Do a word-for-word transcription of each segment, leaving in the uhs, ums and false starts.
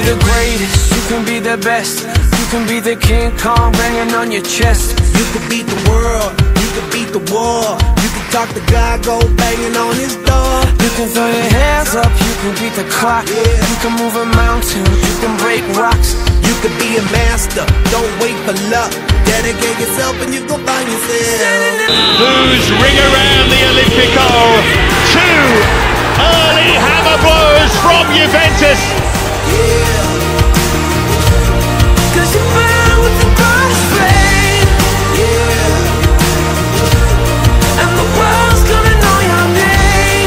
be the greatest, you can be the best. You can be the King Kong banging on your chest. You can beat the world, you can beat the war. You can talk to God, go banging on his door. You can throw your hands up, you can beat the clock. Yeah. You can move a mountain, you can break rocks. You can be a master, don't wait for luck. Dedicate yourself and you gon' find yourself. Who's ring around the Olympico? Two early hammer blows from Juventus. Yeah. Cause you burn with the brightest flame. Yeah. And the world's gonna know your name.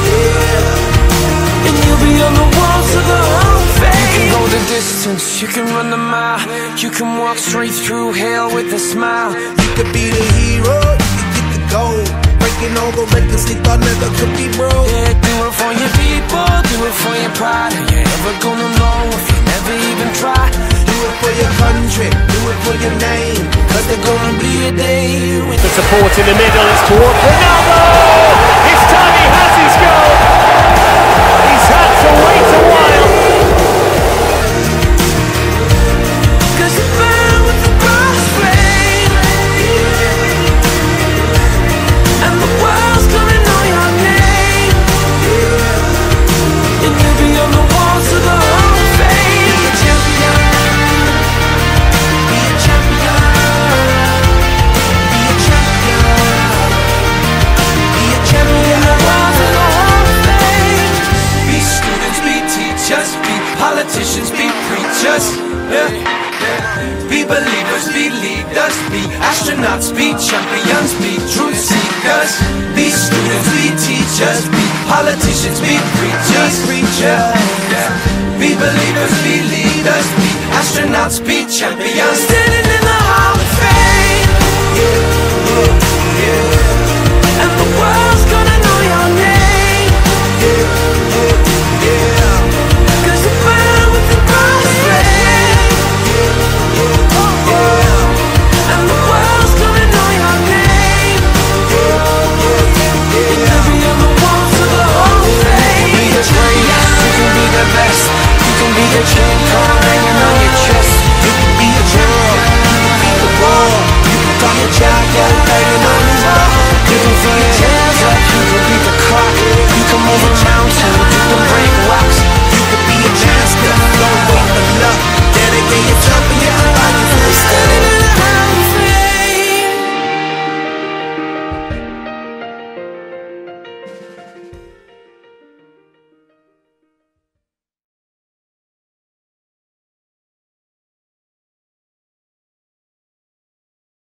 Yeah. And you'll be on the walls of the Hall of Fame. You can go the distance, you can run the mile. You can walk straight through hell with a smile. You could be the hero, you can get the gold. Breaking all the records they thought never could be broke. Yeah, do it for your people, do it for your pride. Are you ever gonna know if you never even try? Do it for your country, do it for your name. Cause there's gonna be a day when The support in the middle is towards Ronaldo. This time he has his goal. He's had to wait a while. Cause you burn with the brightest flame. And the world's gonna know your name. And you'll be on the walls of the Hall of Fame. Be a champion. Be a champion. Be a champion. Be a champion. The walls of the Hall of Fame. Be students, be teachers, be politicians, be preachers. Yeah. Be believers, be leaders, be astronauts, be champions, be truth seekers. Be students, be teachers, be politicians, be preachers, preachers. Yeah. Be believers, be leaders, be astronauts, be champions. Standing in the Hall of Fame. Yeah, yeah, yeah. And the world's gonna know your name. Yeah, yeah, yeah. Cause you burn with the brightest flame. And the world's gonna know your name. And you'll be on the walls of the Hall of Fame. You can be the greatest, you can be the best. You can be the King Kong hanging on your chest. You can be a girl, you can beat the war. You can talk to God, go banging on his door. You can throw your hands up, you can beat the clock. You can move a mountain.